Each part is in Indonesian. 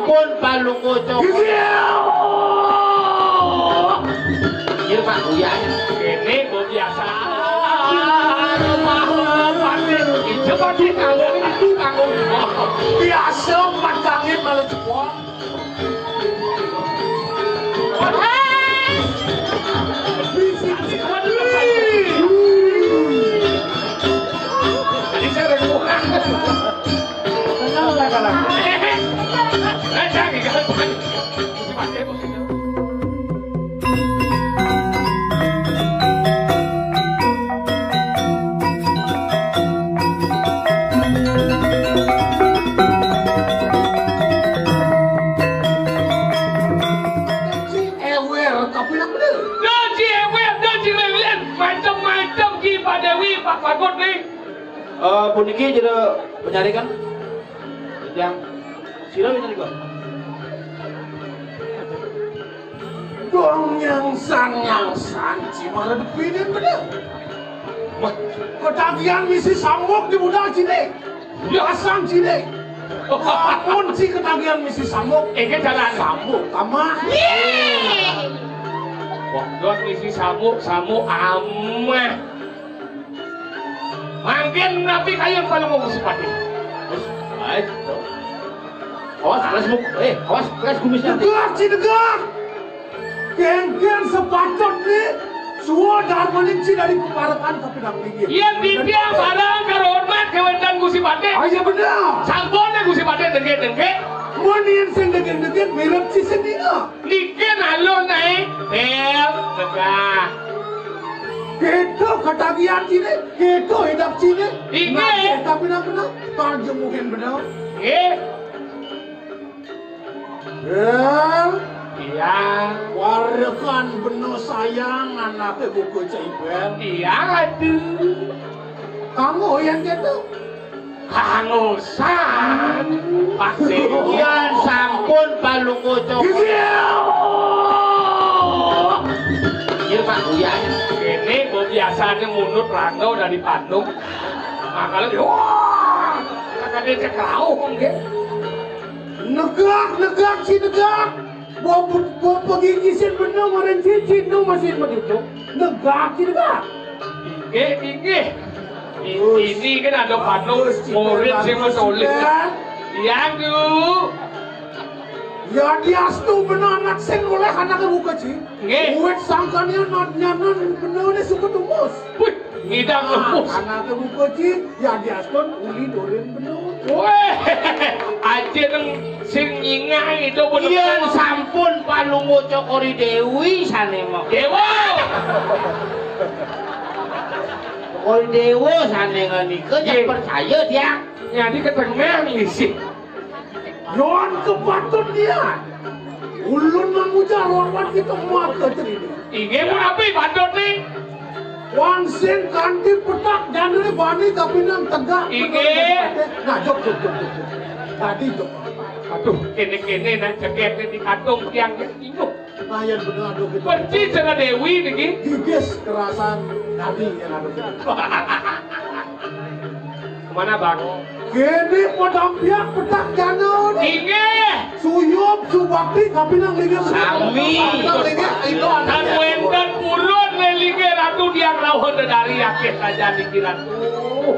sampun palunggo cok. Iya Pak Buya. Ini biasa. Coba ditanggung. Biasa pantangin malah cepot. Jadi saya remukan. Kenapa kalah? Jangan kan. Puniki jadi penyari kan? Yang sila penyari kok? Dong yang san cimara dipinin bener. Wah, ketagihan misi sambok di budak cine. Biasang cine. Apapun sih ketagihan misi sambok. Ke jalan sambok, kamah. Wah, dot misi sambok amah. Mungkin nabi kalian paling mau sifati. Baik. Awas kelas kumisnya. Degar. Geng sepatut nih. Semua darmaning si dari keparakan tapi nak tinggi. Iya dia barang karormat kewendan gusipate. Aja benar. Sampone gusipate dengke. Monian sing dengke merek si sendinga. Liken alon naik. Bel tegah. Keto ketagihan cine, keto hidup cine. Inge. Tapi nak benar, tarjem mungkin benar. Iya. Warakan benar sayang anaknya buku caipen. Iya aduh. Kamu yang gitu. Hangusan. Pasti. Yan sampun palunggo cok. Iya Pak Buya. Ini biasanya munut rangau dari Bandung. Makanya dia, wah, kakak dia cekrau mungkin. Negak si negak. Bawa pergi ngisin bener kemarin cincin no masih begitu. Negak si negak. Inge. Ini kan ada Bandung murid sih masolid. Yang dulu. Ya dia tu benar anak sen oleh anaknya buka sih. Uwet sangkanya nyanan benar ni suka tumbus. Wih, ngidang lembus. Anaknya buka sih, ya dia pun uli doren benar. Weh, aja neng sing nyingai itu benar. Iya sampun palunggo cokori Dewi sane mah. Dewa. Cokori Dewa sane nganika jangan percaya dia. Jadi ketengah ngisi. Yon kepatut dia. Ulun memuja lawan kita maka terini. Inge mau apa bandot nih? Wangsin kanti petak jangan bani tapi nang tegak. Inge. Nah jok. Tadi jok. Aduh kene nang ceket di kantung tiang inguk. Mayan bener aduh gitu. Perci cenah Dewi niki. Gigis kerasan tadi yang aduh gitu. Kemana bang? Gini pedampiak petak janon. Inge. Suyup subakti tapi nang liga Sami. Itu anak wendan pulun liga ratu dia lawan dari yakit saja dikira tuh.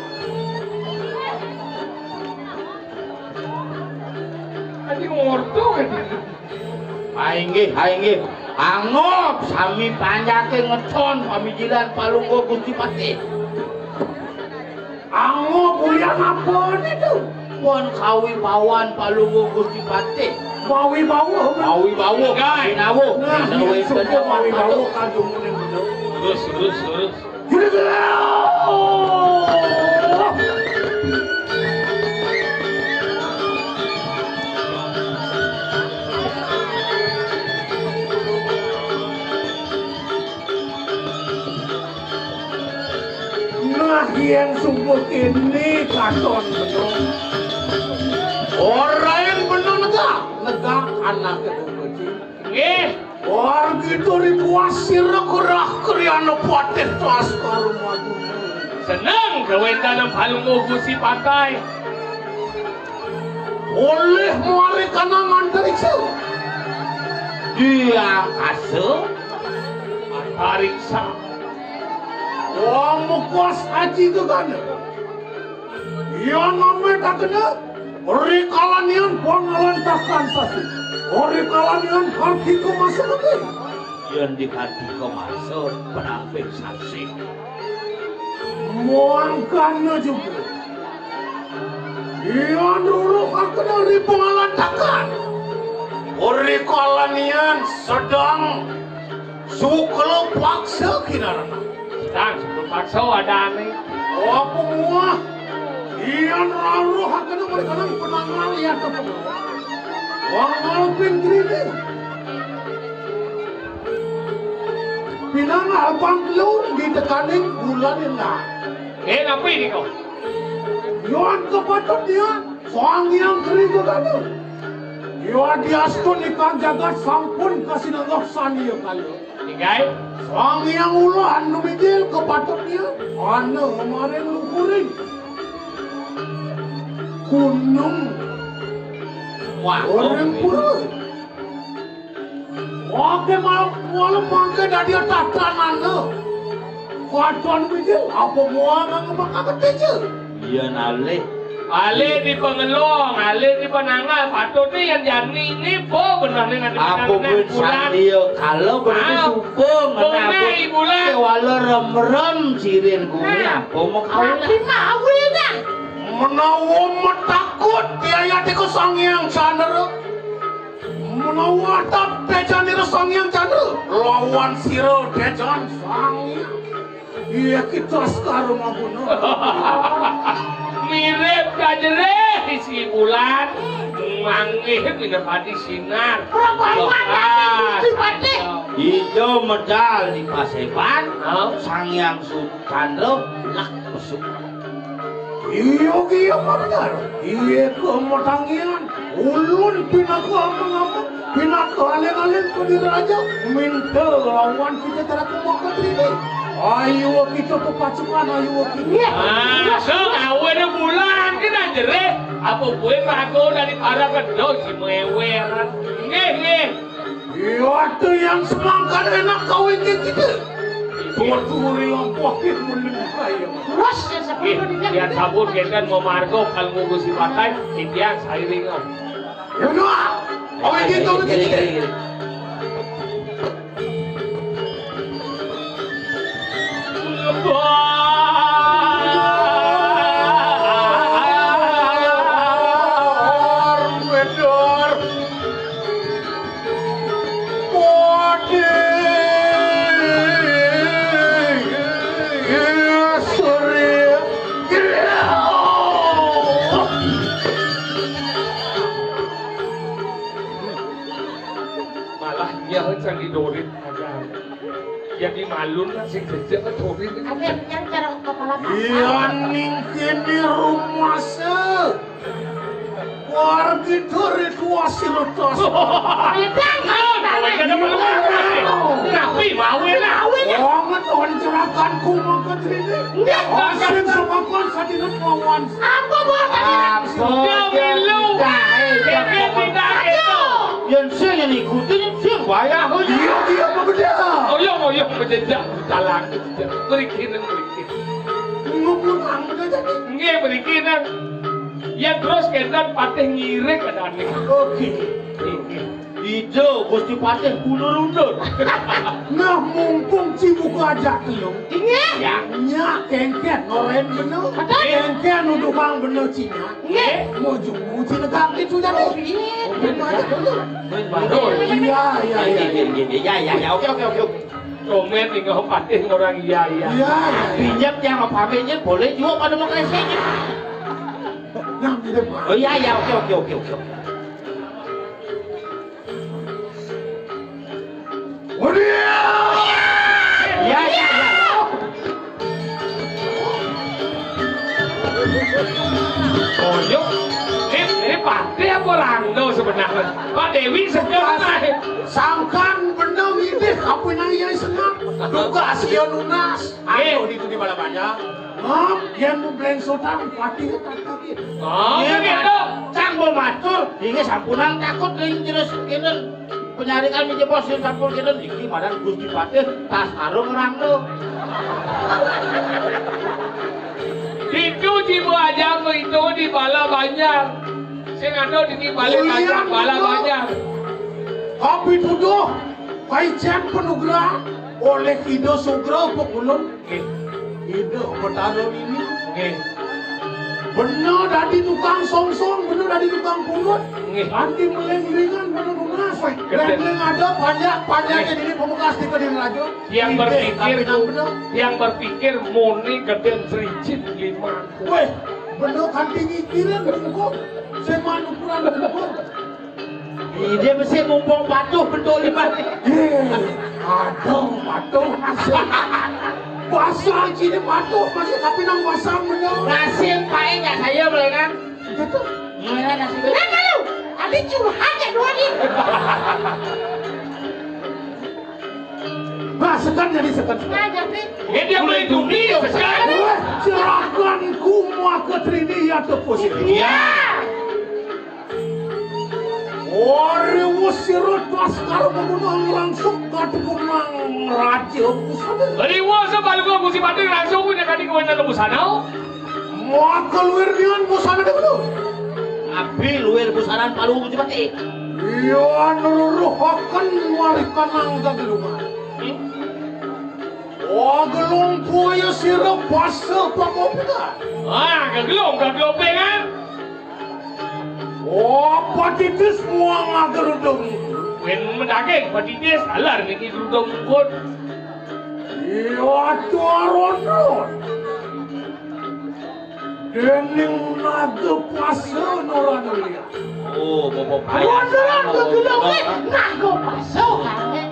Adi ngorto kan. Hainggih. Angop sami panjake ngecon pamijilan palunggo Gusti Pati. Angop ulian apa itu? Pon kawi bawan palunggo Gusti Pati. Mawi bawa. Sinawo. Mawi bawa kagum yang bener. Terus. Nah yang sungguh ini katon bener. Orang yang bener negak anak itu. Orang itu ribuasir kerah kriana patet tas karumah. Senang kewendan yang paling Gusti Pantai. Oleh muari kana dia kaso antariksa wong mukos haji itu kan yang namanya tak kena rikalanian pangalan takkan sasi rikalanian kartiko masuk lagi yang dikati ko masuk penampil saksi muangkannya juga yang dulu tak kena ripangalan takkan rikalanian sedang suklo paksa kinarana sedang sebelum paksa ada aneh apa muah iyan lalu hakana mereka nang penangal lihat apa wang alpin grini pinangal banglo di tekaning bulan ini apa ini kau? yon kepatut dia soang yang kerigo kanu yon diastun ikan jagat sampun kasih nangok sani ya kalu Tinggal soang yang ulah anu mijil kepatut dia anu kemarin lukurin gunung orang pura oke malam mangke dari tatanan kuatuan bijil apa muang ang makakat bijil iya nale Ale di pengelong, ale di penangal, patutnya yang jani ini po benar dengan apa pun sandio kalau berarti supeng Bungai bulan walau rem-rem sirin gue apa mau kawin kan menawa metakut dia tiku sangyang candra menawa tak pejan itu sangyang candra lawan siro dejan sangyang iya kita sekarang mabuno mirip kajere si bulan manggih minapati sinar hijau medal di Paseban sangyang Candra lak besuk iya benar iya kemetangian ulun pinaka apa-apa pinaka aleng-aleng ke diri raja minta lawan kita cara kumakat ini ayo kita ke pasukan ayo kita so awal bulan kita jere apa gue mago dari para kedua si meweran nge iya itu yang semangkan enak kawin kita tunggu-tunggu lampuakin menemukai Wah, dia sabun kita mau margo kalau mau gusi pakai dia saya ringan ya udah kawin kita malah dia hendak didorin yang di malun sing jejak kedorin Ada yang cara kepala iya mungkin di rumah se warga dari dua sirotos tapi mau lah banget wancarakan kumakat ini asin semakan sadinat lawan apa buat yang saya yang ikutin sih bayar iya berbeda oh iya berjejak talang berikinan ngomong aja jadi nggak berikinan ya terus kita patih ngirik ke dani oke hijau gusti patih undur-undur nah mumpung cibuka aja telung Iya. nya kengken noren bener kengken udukang bener cina mau jumbo cina gang itu jadi ya oke komen tinggal patih orang iya pinjam yang apa pinjam boleh juga pada mau kasih nah di depan oh iya oke ya Yuk, ini patih apa rangdo sebenarnya? Pak Dewi sekarang sangkan bener ini apa yang senang duga sia lunas ayo di bala banyak yang mau bleng sotang patih tak oh gitu. cang mau matur ini sampunan takut ring terus kenen penyarikan minjem bos yang sampul kita iki madan Gusti Patih tas karo ngerangno. Itu jiwa aja itu di bala banyak. Saya ada di bala banyak, bala banyak. Tapi tuduh, kaitan penugra oleh Kido Sugro Pekulun. Kido bertaruh ini. Benar dari tukang song-song, benar dari tukang pungut. Nanti meleng-lengan benar lunas. Meleng ada panjang-panjangnya ini pemukas di Kediri Rajo. Yang berpikir murni geden sericit 5. Weh, benar kan tinggi kira bengkok. Seman ukuran bengkok. Dia mesti mumpung patuh bentuk 5. Aduh, patuh masih. Basah sini patuh masih tapi nang basah benar. Nasib pakai saya melengan. Gitu. Melengan nasib. Nah kalau ada curhat ya dua nih. Nah, sekan jadi sekan. Nah jadi. Dia beli dunia sekarang. Serahkan kumua ke Trini atau positif. Ya. Ore wasirut laskar membunuh langsung katukunang raja busana. Riwa sebalik gua Gusti Patih langsung punya kadi kewenangan ke busana. Mau keluar dengan busana dulu. Abi luar busanan palu Gusti Patih. Iya, nuruh akan warikan nangga di rumah. Oh, gelung puya sirap basa pakopika. Kegelong kan? Oh, patitis semua ngagerudung. Wen mendaging patitis alar niki dudung pun. Iya, tuaron. Dening naga pasa noran liya. Oh, bobo Wanderan ke gedung nah gue pasok kan.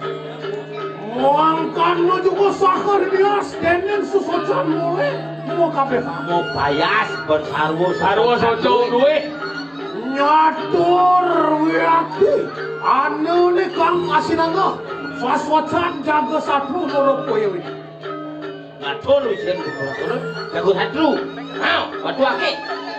Muangkan no juga sakar dia dening susocan mulai mau kabeh. mau payas bersarwo Sarwa soco duwe. Nyatur wiati anu ni kang asinanga saswacan jaga satu norok koyo ini. ngatur wis kan turun jago hatru mau batu ake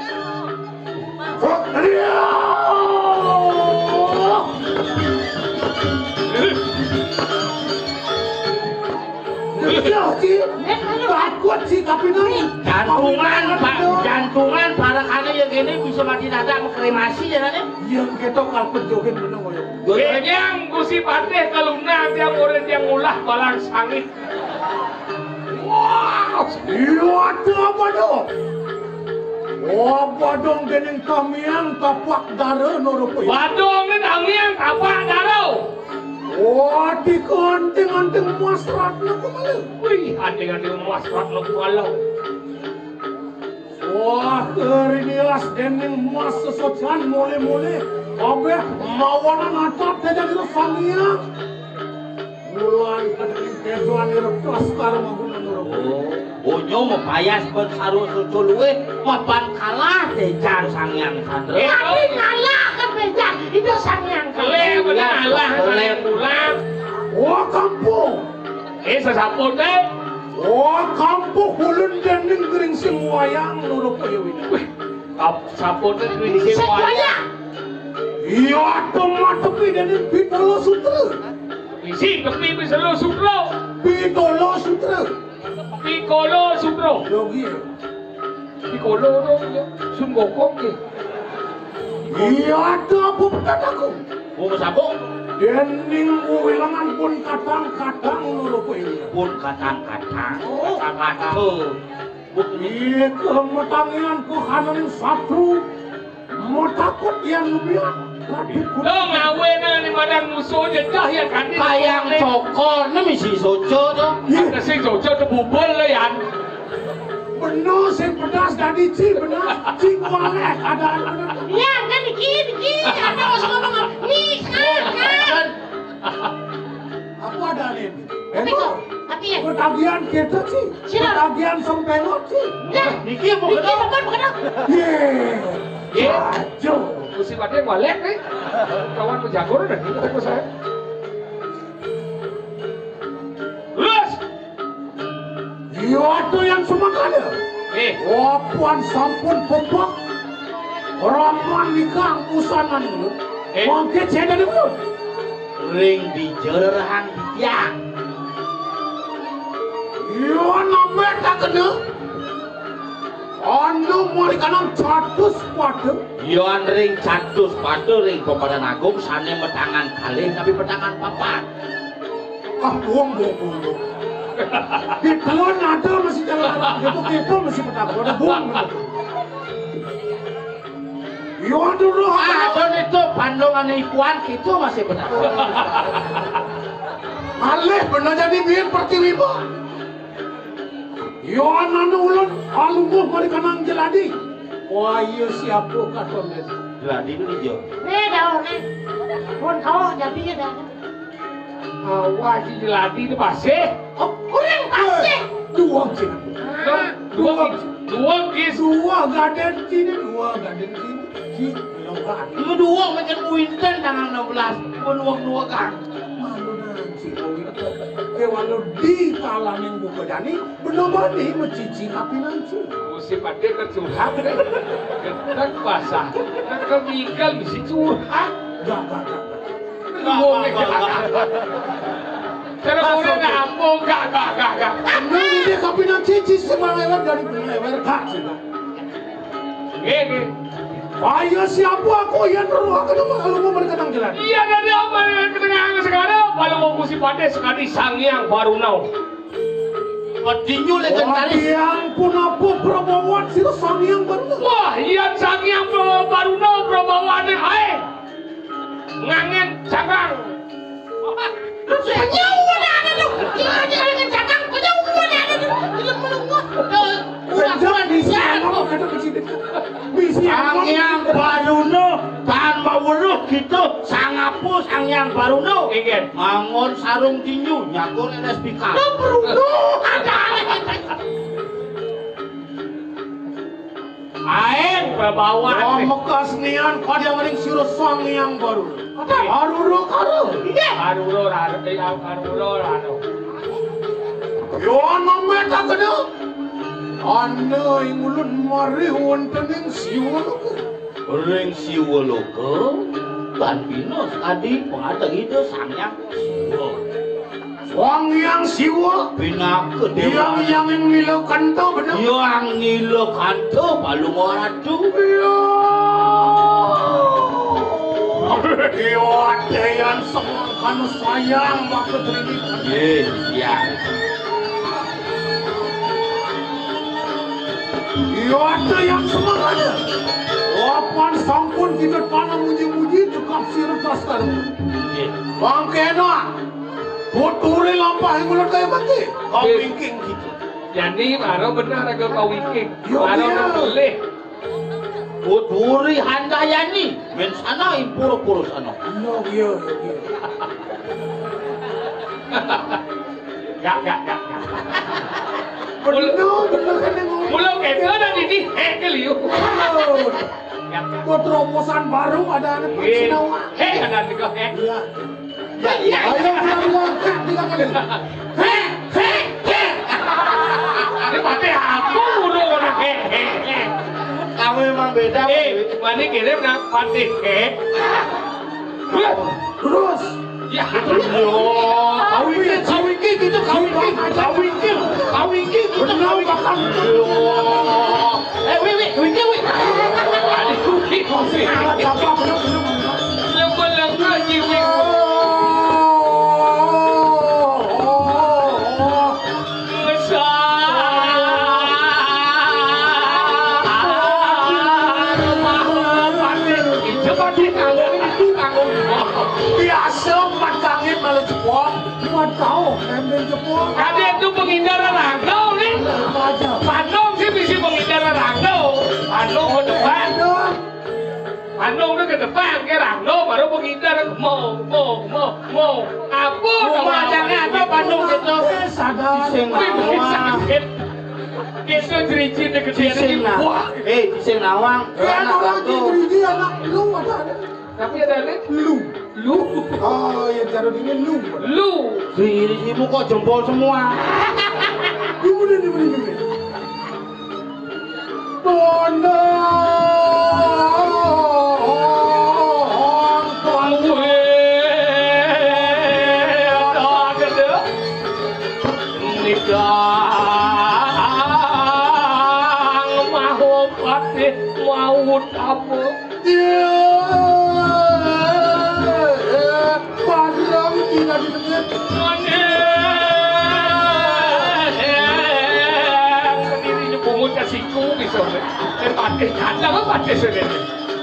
Takut sih tapi nang jantungan para kali yang gini bisa mati dadak kremasi ya nane yang kita kalpet joget bener koyo. Yang Gusti Patih kaluna tiang murid yang ulah balang sangit. Wah, iya apa dong? Apa dong dening kamian tapak dara norok koyo. Badong ni tangian apa darau. Wah, dikanting-anting masrat na kumalau. Wih, anting-anting masrat lo kualau. Wah, kerinias dening mas sesocan mole-mole. Abe, mawanan atap jadi sangiang. Mulai kadang kejuan irepas karo magunan norok. bonyo mau payas bersarwo soco luwe mapan kalah dejar sangyang sandre Tapi ngalah kan beja itu sangyang kan. Kelih bener alah kelih pulang. Wah, kampung. Sesapun deh. Wah, kampung hulun dening gering sing wayang norok koyo ini. Wih, sapun deh duit si waya. Iya, tepi dening Pitolo Sutra. Isi kepi bisa lo sutro. Pitolo Sutra. Piccolo sutro. Yogi. Piccolo dong ya. Sun Gokong ya. Iya, ada apa petadaku? mau sabung Dening wilangan pun kadang-kadang norok koyo ini. pun katang-katang kata-kata Iya, kemetangian ku hananing satru. Mau takut yang lubian. Lo ngawe na ni madang musuh jejah ya kan. kayang cokor ini misi soco tuh Ada sing jojo tu bubul lo yan. Bener sing pedas dari ci bener. Ci kualek ada. Ya kan dikit ada usah ngomong nih kan. Apa ada ini? Tapi kok tapi ya. Ketagihan kita sih. Sila. Ketagihan sempengot sih. Ya Niki mau dikit bukan. Yeay. Aduh. Gusti Patih walek nih. Kawan penjagur udah gitu kan saya. Lurus. Iya tuh yang semakanya. Wapuan sampun pepok. Raman nikah usanan dulu. Mungkin saya dari mulut. ring dijerang ya. Yo nambe tak kena. Anu mari kanang 100 padu. Yoan ring 100 padu ring Pepadan Agung sane metangan kalih tapi petangan papat. Ah buang. Di telon ada masih jalan. Itu masih petang. Ada buang. Yo dulu Adon itu pandongan ipuan gitu masih benar. alih benar jadi biar pertiwi ba. Yo anu ulun alungguh mari kanang jeladi. Wah iya siapa katon itu. Jeladi itu jo. daun pun kau jadi ya dah. Wah, si jeladi itu masih. Oh, Kurang kasih. dua cina. Dua kis. Dua gaden sini, dua gaden sini. Si longgan. Itu dua macam Winston tanggal 16 pun uang dua kan. Malu nanti kau itu. Walau di kalang yang buka jani, belum ada mencici api nanti. Si Pade kecurhat deh. Ketak basah. Nak keminggal mesti curhat. Gak. Cara boleh ngambung gak. Nah ini api nanti cici semangat dari lewer kak sih. Gini. Ayo siapa aku yang ruang kalau mau mereka nang jalan. Iya dari apa yang kedengaran sekarang? Kalau mau si Pade sekali Sangyang Barunau. Pedinyu legendaris. Yang pun apa perempuan sih Sangyang baru. Wah, iya Sangyang Barunau perbawaannya hai. Ngangen cakang. Penyau ada tu. Jangan cakang penyau ada tu. Tidak menunggu. Jangan di sana mau kata kecil. Sangyang Baruno tahan mawuruh gitu. Sangapu Sangyang Baruno. Ingin. Mangon sarung tinju nyakul NSPK. Aeng perbawaan. Mekas nian kau yang mending siru Sangyang baru. Baru karo. Baruno rano. Yo namanya tak kena. Anda yang ulun mari wonten yang siwon. Ring siwoloke dan pinos tadi pengatang itu Sangyang Siwo. Sangyang siwa. Bina kedewa. Yang ngilau kanto benar. Yang ngilo kanto palu moradu. Yo ada yang semangkan sayang waktu terdidikan. Iya. Yo ada yang semangatnya. Wapan sampun kita tanam muji-muji cekap sirtas taruh. Bang Keno, puturi lampah yang mulut kayak mati. Kau wingking gitu. Jadi baru benar agak kau wiking. Yo, Baru iya. boleh. Puturi Handayani men sana impuro-puro sana. No, iya. Gak. Bener kan yang ngomong. Mulau kayak ada ini keliu. Buat terobosan baru ada anak Sinawa. Ada tiga Iya. Ayo bilang 3 kali. Ini pasti aku udah orang Kamu memang beda. Mana kirim nak pasti Terus. Ya. Kawinki gitu kawinki. Benar makan. Wiki. Aduh, ini Apa belum. Lembalang lagi wing. Biasa matangin malah cepot. Buat tahu, emben cepot. Ada itu pengindaran rangkau nih. Pandong sih bisa pengindaran rangkau. Pandong ke depan. Pandong udah ke depan, ke rangkau baru pengindaran mau. Apa Macamnya apa Bandung gitu? Sadar. Sing nawang. Itu cericin Sing kecil nawang. Sing nawang. Kan orang di anak lu ada. Tapi ada nih. Lu. Oh, yang taruh ini lu. Dirimu kok jempol semua. Ini. Tondo. pungut apa? Padang tidak didengar. Ini pungut kasihku bisa. Patih kandang apa patih sebenarnya?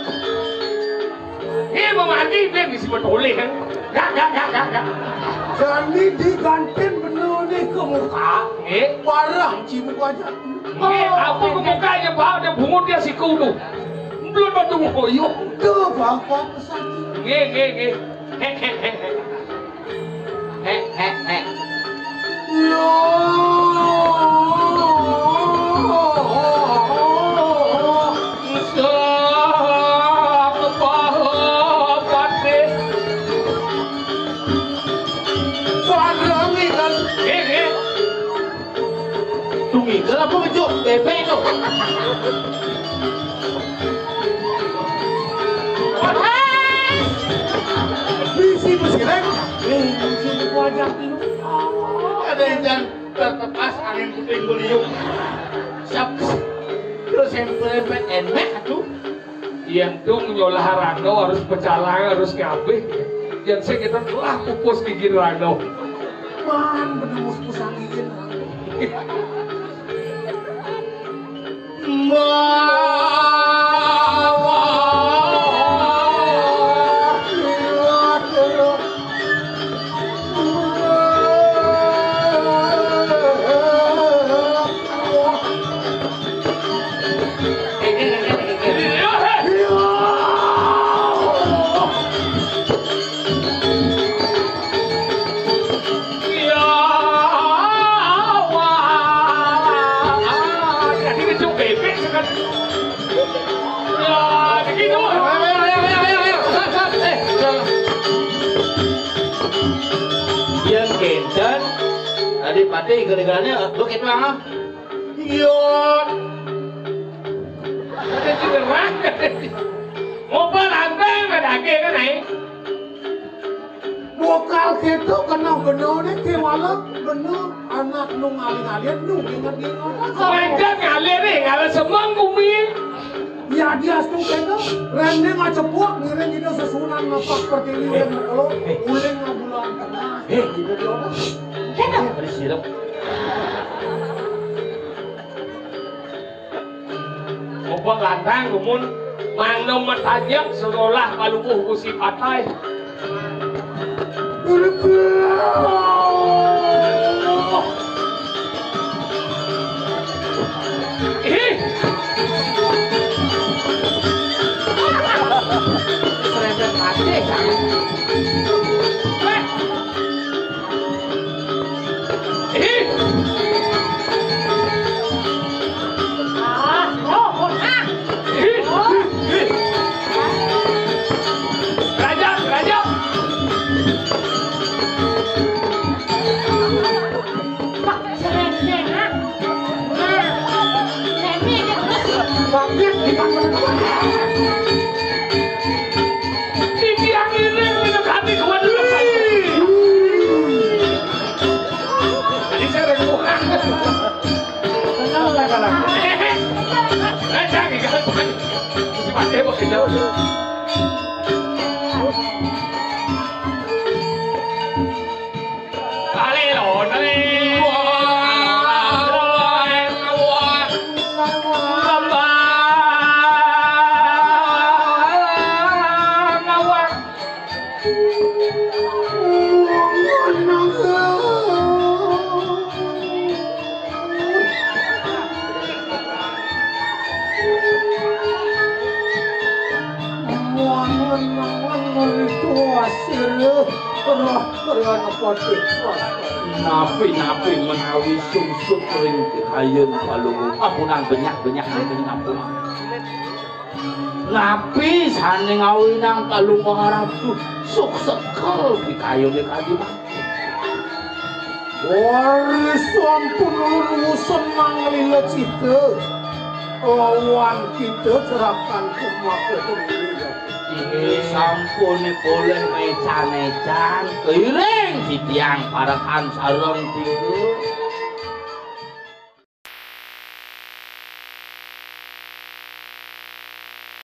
Ini memandi dia mesti bertoleh kan? Gak. Jadi digantin bener nih ke muka. Parah cibuk aja. Apa ke mukanya bau dia pungut dia siku tu. Belum batu ngoyo. Tuh bapak pesan. Nge. Yo. Kenapa kejuk? Bebek tu. Misi reng. Misi wajah itu. Ada yang jangan tertepas angin puting beliung. Siap. Terus yang bebek enak tu. Yang tu menyolah rano harus pecalang harus ngabih. Yang saya kita telah pupus gigi rano. Man bener pusang gigin. Pati gara-garanya lu kayak mana? Iya. Ada juga mana? Mau berangkat ada kan nih? Bokal gitu kena bener nih kewala bener anak nu ngaling-alian nu ingat-ingat. Mereka ngalir nih, ngalir semua bumi. Ya dia tuh kena rene nggak cepuk ngiring itu sesunan napak seperti ini kalau uling bulan tengah. Gitu dia. Ada sirup. Obat lantang, kumun mana metajak seolah kalukuh kusi patai. Serempet mati kan? Napi menawi sungsut ring kayun palungu apunan banyak-banyak ning ampun. Napi saning awinang kalungu harapku suk sekel pikayune kadima. Waris sampun ulun senang lila cita. Awan kita serahkan kumake sendiri. Ini sampun boleh mecan-mecan keiring di tiang parakan sareng tinggu.